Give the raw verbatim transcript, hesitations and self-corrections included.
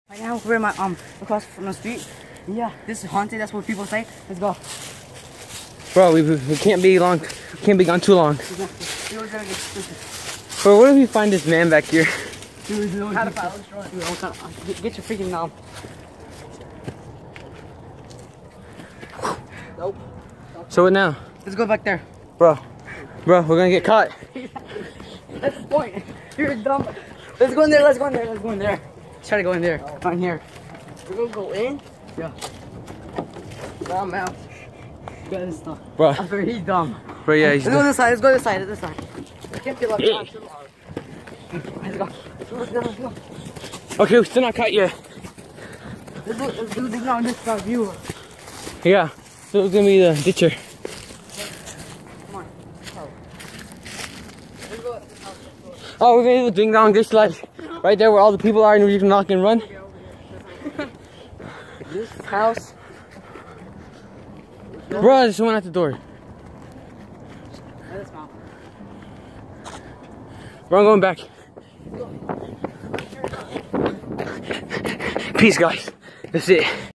Right now we're in my um across from the street. Yeah, this is haunted. That's what people say. Let's go. Bro, we, we can't be long. We can't be gone too long. Bro, what if we find this man back here? Dude, no, how to follow? Get, get your freaking um. Nope. So what now? Let's go back there. Bro, bro, we're gonna get caught. That's the point. You're dumb. Let's go in there. Let's go in there. Let's go in there. Let's try to go in there. Not in here. We're gonna go in. Yeah. Bro, I'm out. Get this stuff. Bro. I'm sorry, he's dumb. Bro, yeah, he's Let's dumb. go this side. Let's go this side. This side. I can't feel like yeah. Let's go. Let's go. Let's go. Okay, we're still not caught yet. Let's do, let's do this on this side view. Yeah. So it's gonna be the ditcher. Come on. Let's go. Oh, we're gonna do the ding dong ditch slide right there where all the people are, and we can knock and run. This house. Bro, there's someone at the door. Bro, I'm going back. Peace, guys. That's it.